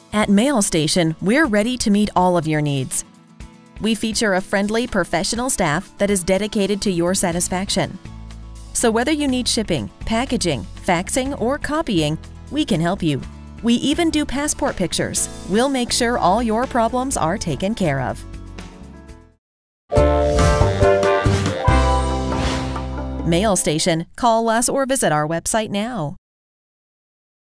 At Mail Station, we're ready to meet all of your needs. We feature a friendly, professional staff that is dedicated to your satisfaction. So whether you need shipping, packaging, faxing, or copying, we can help you. We even do passport pictures. We'll make sure all your problems are taken care of. Mail Station. Call us or visit our website now.